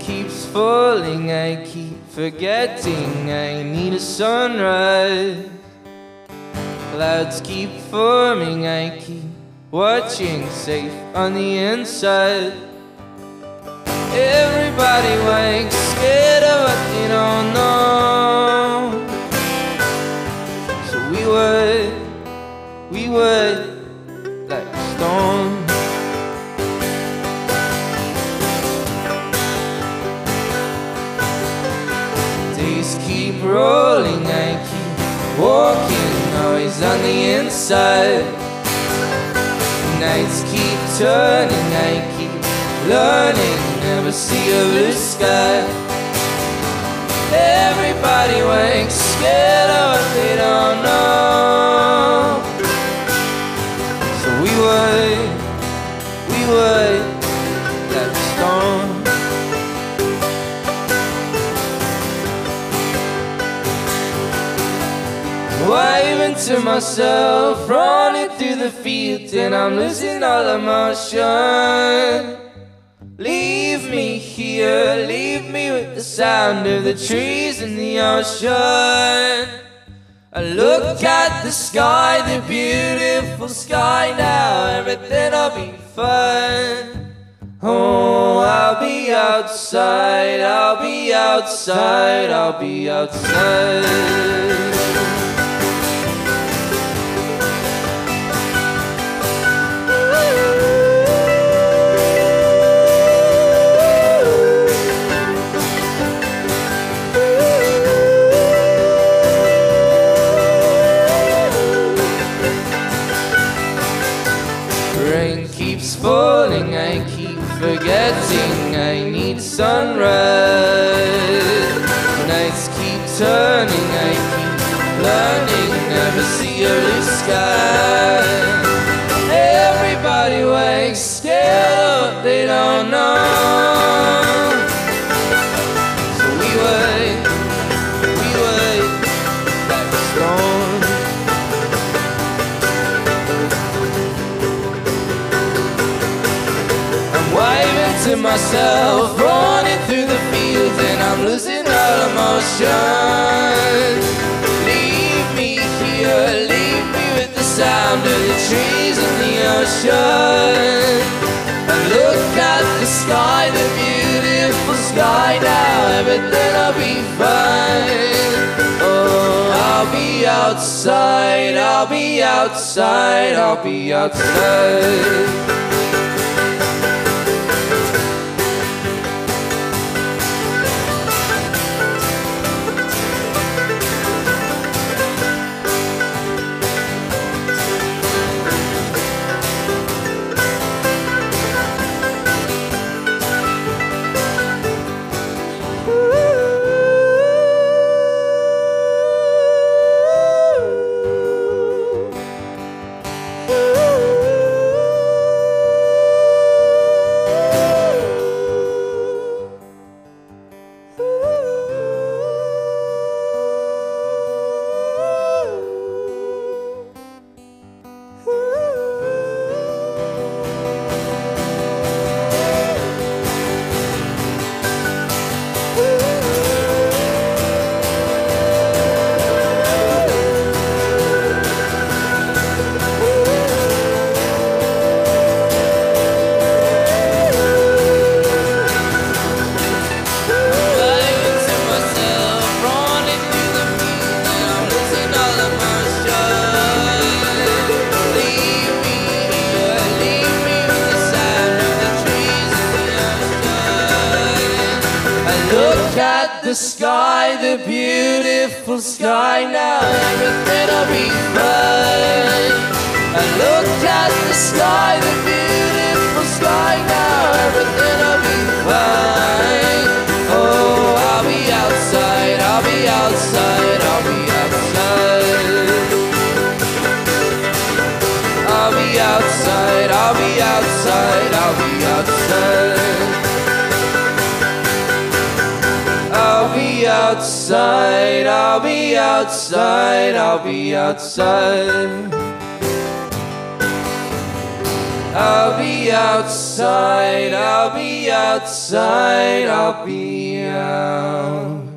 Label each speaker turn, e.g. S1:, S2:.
S1: keeps falling, I keep forgetting I need a sunrise. Clouds keep forming, I keep watching, safe on the inside. Everybody wakes, scared of what they don't know. So we would like a stone. Days keep rolling, I keep walking, always on the inside. Nights keep turning, I keep learning, never see a blue sky. Everybody wakes, scared of what they don't know. So we would like a stone. Waving to myself, running through the fields, and I'm losing all emotion. Leave me here, leave me with the sound of the trees and the ocean. I look at the sky, the beautiful sky now, everything'll be fine. Oh, I'll be outside, I'll be outside, I'll be outside. Falling, I keep forgetting I need sunrise. Nights keep turning, I keep learning, never see a blue sky. Everybody wakes, scared of what they don't know. So we wait like a stone. Waving to myself, running through the fields, and I'm losing all emotion. Leave me here, leave me with the sound of the trees and the ocean. I look at the sky, the beautiful sky now, everything'll be fine. Oh, I'll be outside, I'll be outside, I'll be outside. The sky, the beautiful sky now, everything'll be fine. I look at the sky, the beautiful sky now, everything'll be fine. Oh, I'll be outside, I'll be outside, I'll be outside. I'll be outside, I'll be outside, I'll be outside. I'll be outside, I'll be outside, I'll be outside. I'll be outside, I'll be outside, I'll be out.